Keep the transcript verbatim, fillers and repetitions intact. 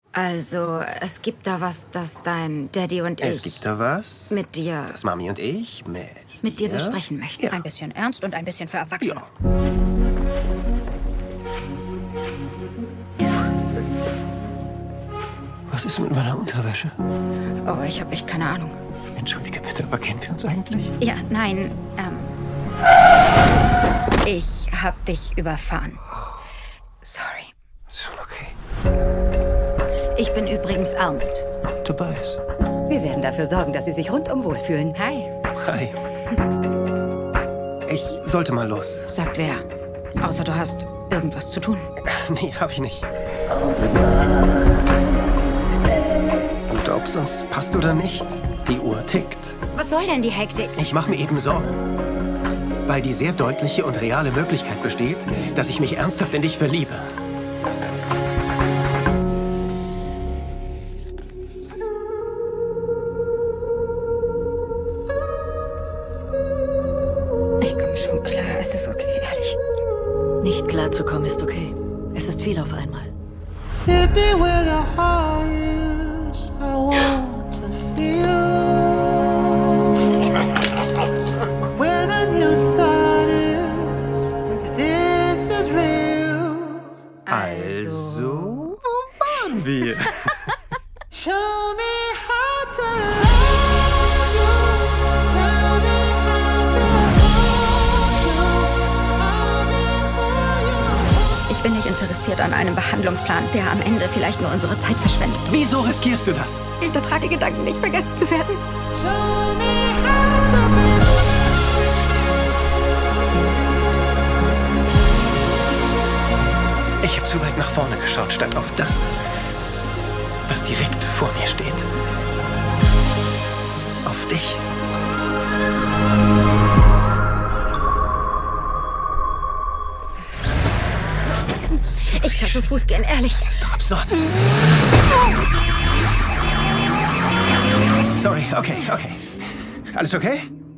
Also, es gibt da was, das dein Daddy und ich... Es gibt da was, mit dir... das Mami und ich mit... mit dir besprechen möchten. Ja. Ein bisschen ernst und ein bisschen für Erwachsene. Ja. Was ist mit meiner Unterwäsche? Oh, ich habe echt keine Ahnung. Entschuldige bitte, aber kennen wir uns eigentlich? Ja, nein, ähm... ich hab dich überfahren. Sorry. Ist schon okay. Ich bin übrigens Almut. Tobias. Wir werden dafür sorgen, dass Sie sich rundum wohlfühlen. Hi. Hi. Ich sollte mal los. Sagt wer. Außer du hast irgendwas zu tun. Nee, hab ich nicht. Und ob sonst passt oder nicht, die Uhr tickt. Was soll denn die Hektik? Ich mache mir eben Sorgen. Weil die sehr deutliche und reale Möglichkeit besteht, dass ich mich ernsthaft in dich verliebe. Ich komme schon klar, es ist okay, ehrlich. Nicht klar zu kommen ist okay. Es ist viel auf einmal. Also, wo waren wir? Ich bin nicht interessiert an einem Behandlungsplan, der am Ende vielleicht nur unsere Zeit verschwendet. Wieso riskierst du das? Ich vertrage die Gedanken, nicht vergessen zu werden. Ich habe zu weit nach vorne geschaut, statt auf das, was direkt vor mir steht. Auf dich. Ich kann zu Fuß gehen, ehrlich. Das ist doch absurd. Sorry, okay, okay. Alles okay?